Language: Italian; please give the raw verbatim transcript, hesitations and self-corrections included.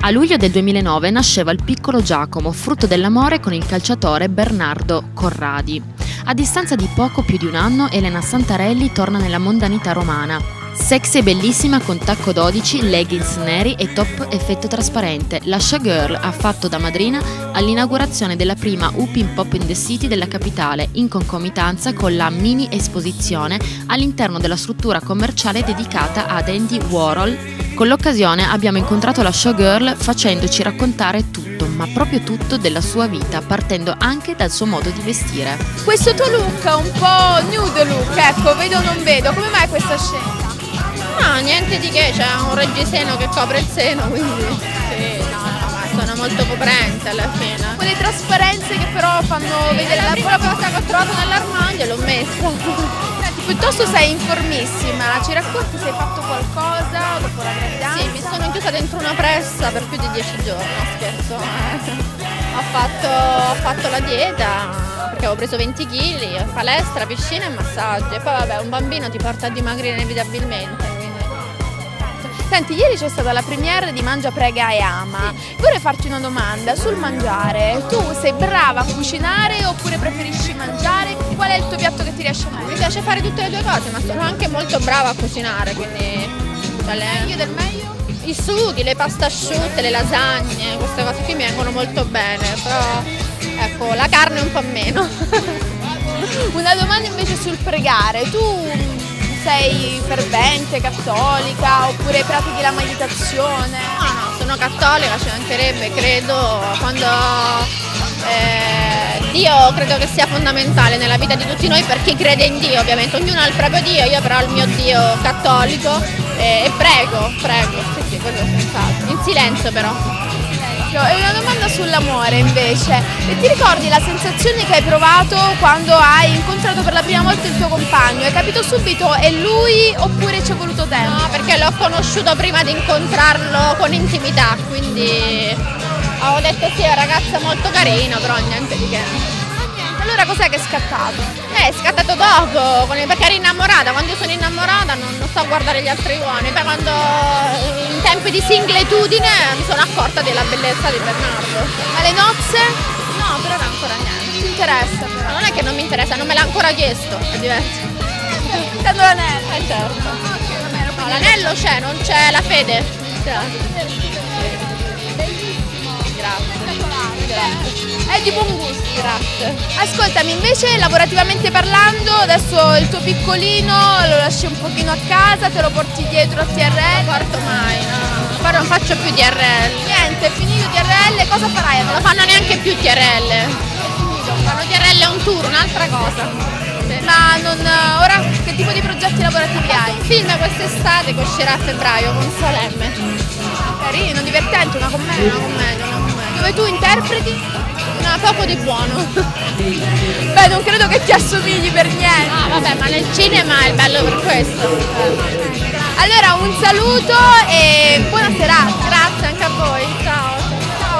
A luglio del duemilanove nasceva il piccolo Giacomo, frutto dell'amore con il calciatore Bernardo Corradi. A distanza di poco più di un anno, Elena Santarelli torna nella mondanità romana. Sexy e bellissima con tacco dodici, leggings neri e top effetto trasparente, la showgirl ha fatto da madrina all'inaugurazione della prima Upin Pop in the City della capitale, in concomitanza con la mini esposizione all'interno della struttura commerciale dedicata ad Andy Warhol. Con l'occasione abbiamo incontrato la showgirl facendoci raccontare tutto, ma proprio tutto della sua vita, partendo anche dal suo modo di vestire. Questo tuo look è un po' nude look, ecco, vedo non vedo, come mai questa scelta? No, niente di che, c'è un reggiseno che copre il seno, quindi sì, no, no, ma sono molto coprente alla fine. Quelle trasparenze che però fanno vedere la prima cosa che ho trovato nell'armadio l'ho messa. Senti, piuttosto sei informissima, ci racconti se hai fatto qualcosa dopo la gravidanza? Sì, mi sono chiusa dentro una pressa per più di dieci giorni, no scherzo. Ho fatto, ho fatto la dieta perché avevo preso venti chili, palestra, piscina e massaggi. E poi vabbè, un bambino ti porta a dimagrire inevitabilmente. Quindi... Senti, ieri c'è stata la premiere di Mangia, Prega e Ama. Sì. Vorrei farti una domanda sul mangiare. Tu sei brava a cucinare oppure preferisci mangiare? Qual è il tuo piatto che ti riesce meglio? Mi piace fare tutte le due cose, ma sono anche molto brava a cucinare, quindi... Meglio del meglio? I sughi, le pasta asciutte, le lasagne, queste cose qui mi vengono molto bene, però ecco, la carne un po' meno. Una domanda invece sul pregare. Tu sei fervente, cattolica oppure pratichi la meditazione? No, no, sono cattolica, ci mancherebbe, credo, quando eh, Dio credo che sia fondamentale nella vita di tutti noi per chi crede in Dio, ovviamente, ognuno ha il proprio Dio, io però ho il mio Dio cattolico e, e prego, prego, sì sì, quello senz'altro, in silenzio però. E una domanda sull'amore invece, e ti ricordi la sensazione che hai provato quando hai incontrato per la prima volta il tuo compagno? Hai capito subito è lui oppure ci è voluto tempo? No, perché l'ho conosciuto prima di incontrarlo con intimità, quindi avevo detto sì, è un ragazzo molto carino, però niente di che. Allora cos'è che è scattato? Eh, è scattato dopo, perché ero innamorata, quando io sono innamorata non, non sto a guardare gli altri uomini, poi quando in tempi di singletudine mi sono accorta della bellezza di Bernardo. Ma le nozze? No, però non ancora niente. Ti interessa però? Ma non è che non mi interessa, non me l'ha ancora chiesto, è diverso. Intendo l'anello? Eh certo. Okay, va bene, no, l'anello c'è, non c'è la fede. Bellissimo. Grazie. Grazie. È di buon gusto. Grazie. Ascoltami, invece lavorativamente parlando, adesso il tuo piccolino lo lasci un pochino a casa, te lo porti dietro a T R L? Non lo porto mai, no. Poi non faccio più T R L. Niente, è finito T R L, cosa farai? Non lo fanno neanche più T R L. È finito. Fanno T R L è un tour, un'altra cosa. Sì. Ma non, ora che tipo di progetti lavorativi hai? Un film quest'estate che uscirà a febbraio con Salemme. Carino, divertente, una commedia? Una commedia, una commedia. Dove tu interpreti? No, poco di buono. Beh, non credo che ti assomigli per niente. No, vabbè, ma nel cinema è bello per questo. Allora, un saluto e buona serata. Grazie anche a voi, ciao.